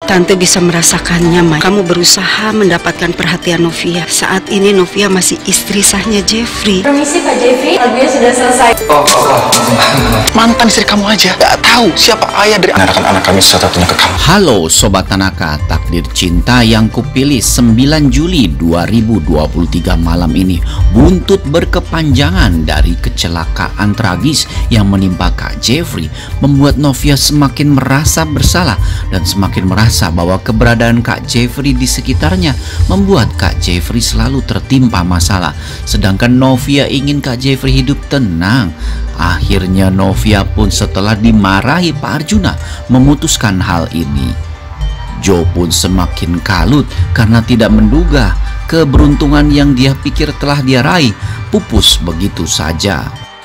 Tante bisa merasakannya, Mai. Kamu berusaha mendapatkan perhatian Novia. Saat ini Novia masih istri sahnya Jeffrey. Permisi Pak Jeffrey, lagunya sudah selesai. Mantan istri kamu aja gak tahu siapa ayah dari anak kami satu-satunya ke kamu. Halo Sobat Tanaka, takdir cinta yang kupilih 9 Juli 2023 malam ini buntut berkepanjangan dari kecelakaan tragis yang menimpa Kak Jeffrey membuat Novia semakin merasa bersalah dan semakin merasa bahwa keberadaan Kak Jeffrey di sekitarnya membuat Kak Jeffrey selalu tertimpa masalah, sedangkan Novia ingin Kak Jeffrey hidup tenang. Akhirnya Novia pun setelah dimarahi Pak Arjuna memutuskan hal ini. Joe pun semakin kalut karena tidak menduga keberuntungan yang dia pikir telah dia raih pupus begitu saja.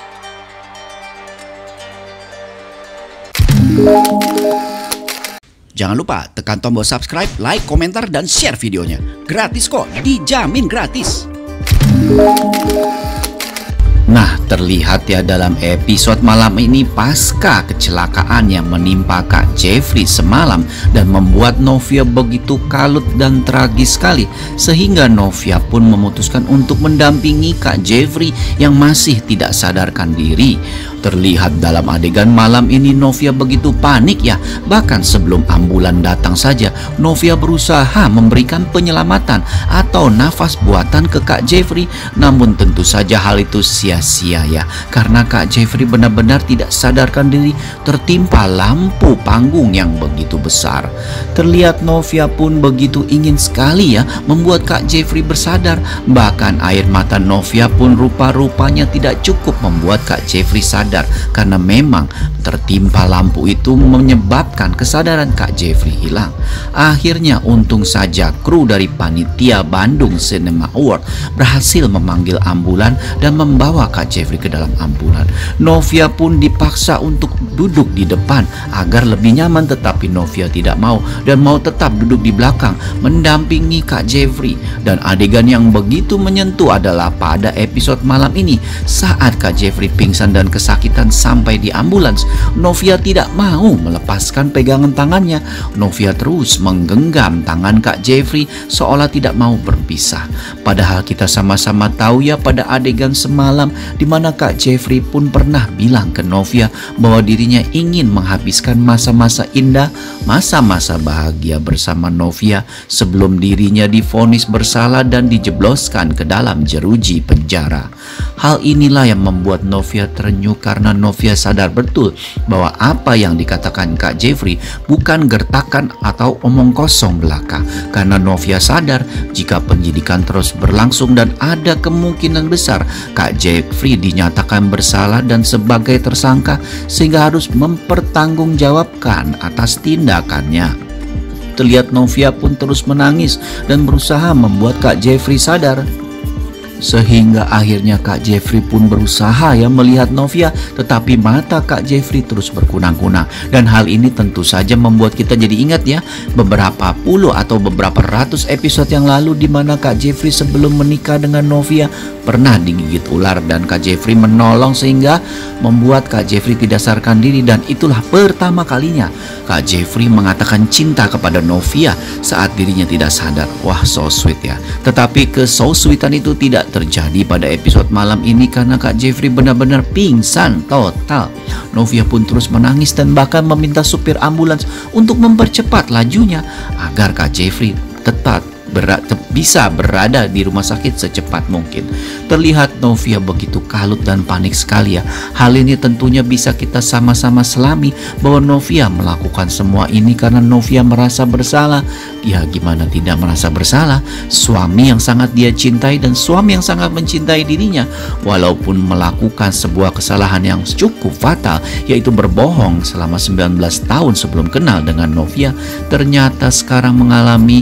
Jangan lupa tekan tombol subscribe, like, komentar, dan share videonya. Gratis kok, dijamin gratis. Nah, terlihat ya dalam episode malam ini pasca kecelakaan yang menimpa Kak Jeffrey semalam dan membuat Novia begitu kalut dan tragis sekali, sehingga Novia pun memutuskan untuk mendampingi Kak Jeffrey yang masih tidak sadarkan diri. Terlihat dalam adegan malam ini Novia begitu panik ya, bahkan sebelum ambulan datang saja Novia berusaha memberikan penyelamatan atau nafas buatan ke Kak Jeffrey, namun tentu saja hal itu sia-sia ya, karena Kak Jeffrey benar-benar tidak sadarkan diri tertimpa lampu panggung yang begitu besar. Terlihat Novia pun begitu ingin sekali ya membuat Kak Jeffrey bersadar, bahkan air mata Novia pun rupa-rupanya tidak cukup membuat Kak Jeffrey sadar, karena memang tertimpa lampu itu menyebabkan kesadaran Kak Jeffrey hilang. Akhirnya untung saja kru dari panitia Bandung Cinema Award berhasil memanggil ambulan dan membawa Kak Jeffrey ke dalam ambulan. Novia pun dipaksa untuk duduk di depan agar lebih nyaman, tetapi Novia tidak mau dan mau tetap duduk di belakang mendampingi Kak Jeffrey. Dan adegan yang begitu menyentuh adalah pada episode malam ini saat Kak Jeffrey pingsan dan kesakitan sampai di ambulans. Novia tidak mau melepaskan pegangan tangannya. Novia terus menggenggam tangan Kak Jeffrey seolah tidak mau berpisah. Padahal kita sama-sama tahu ya pada adegan semalam di mana Kak Jeffrey pun pernah bilang ke Novia bahwa dirinya ingin menghabiskan masa-masa indah, masa-masa bahagia bersama Novia sebelum dirinya divonis bersalah dan dijebloskan ke dalam jeruji penjara. Hal inilah yang membuat Novia terenyuh, karena Novia sadar betul bahwa apa yang dikatakan Kak Jeffrey bukan gertakan atau omong kosong belaka, karena Novia sadar jika penyidikan terus berlangsung dan ada kemungkinan besar Kak Jeffrey dinyatakan bersalah dan sebagai tersangka, sehingga harus mempertanggungjawabkan atas tindakannya. Terlihat Novia pun terus menangis dan berusaha membuat Kak Jeffrey sadar, sehingga akhirnya Kak Jeffrey pun berusaha ya melihat Novia, tetapi mata Kak Jeffrey terus berkunang-kunang. Dan hal ini tentu saja membuat kita jadi ingat ya beberapa puluh atau beberapa ratus episode yang lalu di mana Kak Jeffrey sebelum menikah dengan Novia pernah digigit ular dan Kak Jeffrey menolong sehingga membuat Kak Jeffrey tidak sadarkan diri, dan itulah pertama kalinya Kak Jeffrey mengatakan cinta kepada Novia saat dirinya tidak sadar. Wah, so sweet ya. Tetapi so sweetan itu tidak terjadi pada episode malam ini karena Kak Jeffrey benar-benar pingsan total. Novia pun terus menangis dan bahkan meminta supir ambulans untuk mempercepat lajunya agar Kak Jeffrey tetap bisa berada di rumah sakit secepat mungkin. Terlihat Novia begitu kalut dan panik sekali ya. Hal ini tentunya bisa kita sama-sama selami bahwa Novia melakukan semua ini karena Novia merasa bersalah. Ya gimana tidak merasa bersalah? Suami yang sangat dia cintai dan suami yang sangat mencintai dirinya, walaupun melakukan sebuah kesalahan yang cukup fatal, yaitu berbohong selama 19 tahun sebelum kenal dengan Novia, ternyata sekarang mengalami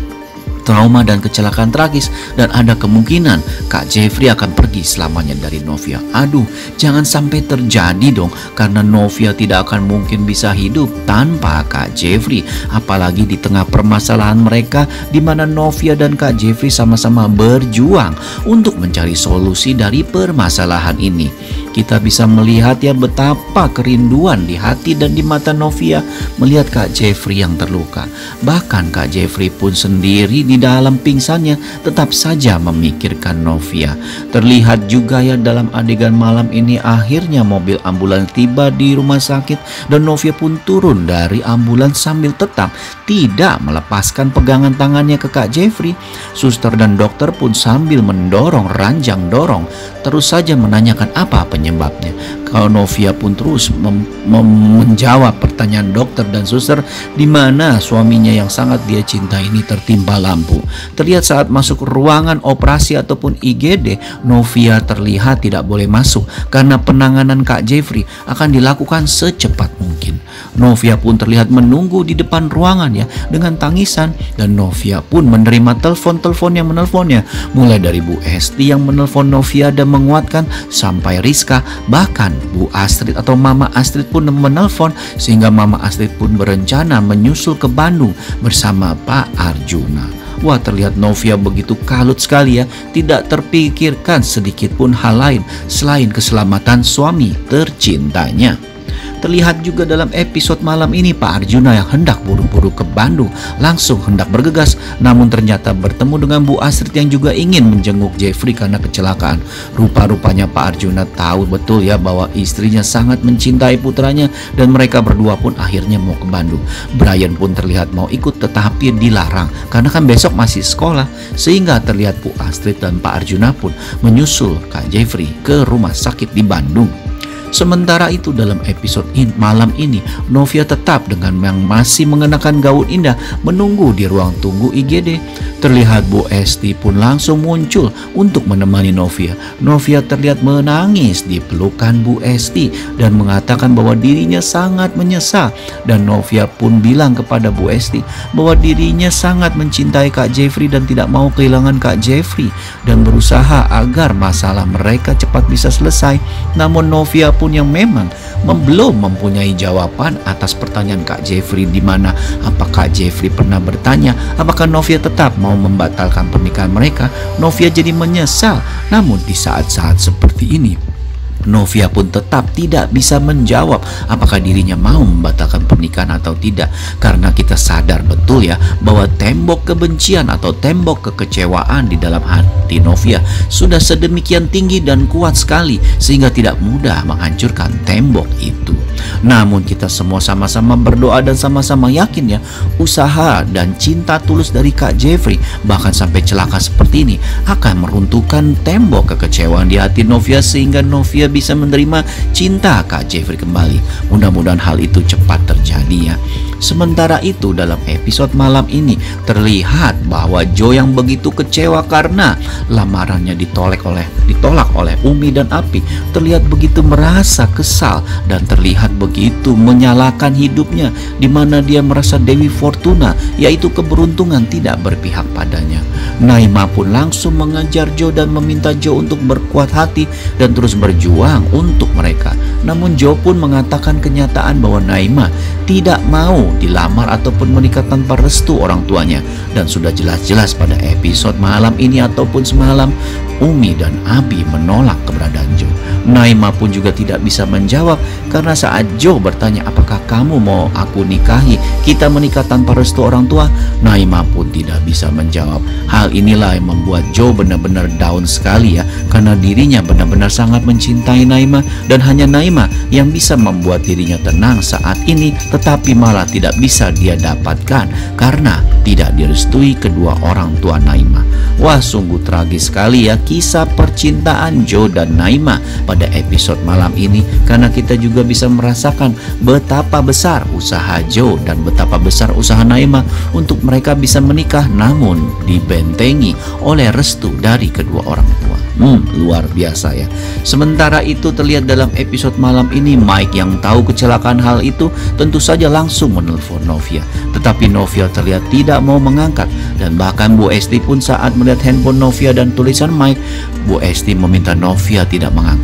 trauma dan kecelakaan tragis, dan ada kemungkinan Kak Jeffrey akan pergi selamanya dari Novia. Aduh, jangan sampai terjadi dong, karena Novia tidak akan mungkin bisa hidup tanpa Kak Jeffrey, apalagi di tengah permasalahan mereka di mana Novia dan Kak Jeffrey sama-sama berjuang untuk mencari solusi dari permasalahan ini. kita bisa melihat ya betapa kerinduan di hati dan di mata Novia melihat Kak Jeffrey yang terluka. Bahkan Kak Jeffrey pun sendiri di dalam pingsannya tetap saja memikirkan Novia. Terlihat juga ya dalam adegan malam ini akhirnya mobil ambulans tiba di rumah sakit dan Novia pun turun dari ambulans sambil tetap tidak melepaskan pegangan tangannya ke Kak Jeffrey. Suster dan dokter pun sambil mendorong ranjang dorong terus saja menanyakan apa penyebabnya. Kalau Novia pun terus menjawab pertanyaan dokter dan suster di mana suaminya yang sangat dia cintai ini tertimpa lampu. Terlihat saat masuk ruangan operasi ataupun IGD, Novia terlihat tidak boleh masuk karena penanganan Kak Jeffrey akan dilakukan secepat mungkin. Novia pun terlihat menunggu di depan ruangan ya dengan tangisan, dan Novia pun menerima telepon-telepon yang menelponnya, mulai dari Bu Esti yang menelpon Novia dan menguatkan sampai Rizka, bahkan Bu Astrid atau Mama Astrid pun menelpon, sehingga Mama Astrid pun berencana menyusul ke Bandung bersama Pak Arjuna. Wah, terlihat Novia begitu kalut sekali ya, tidak terpikirkan sedikit pun hal lain selain keselamatan suami tercintanya. Terlihat juga dalam episode malam ini Pak Arjuna yang hendak buru-buru ke Bandung langsung hendak bergegas, namun ternyata bertemu dengan Bu Astrid yang juga ingin menjenguk Jeffrey karena kecelakaan. Rupa-rupanya Pak Arjuna tahu betul ya bahwa istrinya sangat mencintai putranya dan mereka berdua pun akhirnya mau ke Bandung. Brian pun terlihat mau ikut tetapi dilarang karena kan besok masih sekolah, sehingga terlihat Bu Astrid dan Pak Arjuna pun menyusul Kak Jeffrey ke rumah sakit di Bandung. Sementara itu dalam episode malam ini Novia tetap dengan yang masih mengenakan gaun indah menunggu di ruang tunggu IGD. Terlihat Bu Esti pun langsung muncul untuk menemani Novia. Novia terlihat menangis di pelukan Bu Esti dan mengatakan bahwa dirinya sangat menyesal, dan Novia pun bilang kepada Bu Esti bahwa dirinya sangat mencintai Kak Jeffrey dan tidak mau kehilangan Kak Jeffrey dan berusaha agar masalah mereka cepat bisa selesai. Namun Novia pun yang memang belum mempunyai jawaban atas pertanyaan Kak Jeffrey, di mana apakah Jeffrey pernah bertanya apakah Novia tetap mau membatalkan pernikahan mereka. Novia jadi menyesal, namun di saat-saat seperti ini Novia pun tetap tidak bisa menjawab apakah dirinya mau membatalkan pernikahan atau tidak, karena kita sadar betul ya bahwa tembok kebencian atau tembok kekecewaan di dalam hati Novia sudah sedemikian tinggi dan kuat sekali sehingga tidak mudah menghancurkan tembok itu. Namun kita semua sama-sama berdoa dan sama-sama yakin ya, usaha dan cinta tulus dari Kak Jeffrey bahkan sampai celaka seperti ini akan meruntuhkan tembok kekecewaan di hati Novia sehingga Novia bisa menerima cinta Kak Jeffrey kembali. Mudah-mudahan hal itu cepat terjadi ya. Sementara itu dalam episode malam ini terlihat bahwa Joe yang begitu kecewa karena lamarannya ditolak oleh Umi dan Api terlihat begitu merasa kesal dan terlihat begitu menyalahkan hidupnya, di mana dia merasa Dewi Fortuna yaitu keberuntungan tidak berpihak padanya. Naima pun langsung mengajar Joe dan meminta Joe untuk berkuat hati dan terus berjuang untuk mereka. Namun Joe pun mengatakan kenyataan bahwa Naima tidak mau dilamar ataupun menikah tanpa restu orang tuanya, dan sudah jelas-jelas pada episode malam ini ataupun semalam Umi dan Abi menolak keberadaan Joe. Naima pun juga tidak bisa menjawab karena saat Joe bertanya apakah kamu mau aku nikahi, kita menikah tanpa restu orang tua, Naima pun tidak bisa menjawab. Hal inilah yang membuat Joe benar-benar down sekali ya, karena dirinya benar-benar sangat mencintai Naima dan hanya Naima yang bisa membuat dirinya tenang saat ini, tetapi malah tidak bisa dia dapatkan karena tidak direstui kedua orang tua Naima. Wah, sungguh tragis sekali ya kisah percintaan Joe dan Naima pada episode malam ini, karena kita juga bisa merasakan betapa besar usaha Joe dan betapa besar usaha Naima untuk mereka bisa menikah, namun dibentengi oleh restu dari kedua orang tua. Luar biasa ya. Sementara itu terlihat dalam episode malam ini Mike yang tahu kecelakaan hal itu tentu saja langsung menelpon Novia, tetapi Novia terlihat tidak mau mengangkat, dan bahkan Bu Esti pun saat melihat handphone Novia dan tulisan Mike, Bu Esti meminta Novia tidak mengangkat.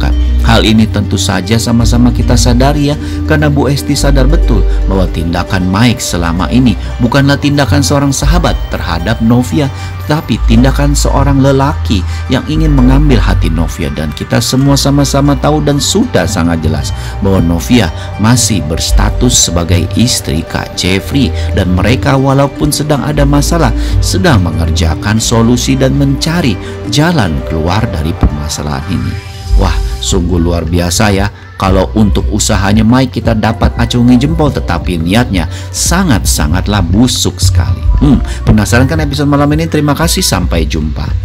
Hal ini tentu saja sama-sama kita sadari ya, karena Bu Esti sadar betul bahwa tindakan Mike selama ini bukanlah tindakan seorang sahabat terhadap Novia, tetapi tindakan seorang lelaki yang ingin mengambil hati Novia. Dan kita semua sama-sama tahu dan sudah sangat jelas bahwa Novia masih berstatus sebagai istri Kak Jeffrey, dan mereka walaupun sedang ada masalah sedang mengerjakan solusi dan mencari jalan keluar dari permasalahan ini. Wah, sungguh luar biasa ya. Kalau untuk usahanya Mike kita dapat acungi jempol, tetapi niatnya sangat-sangatlah busuk sekali. Penasaran kan episode malam ini? Terima kasih, sampai jumpa.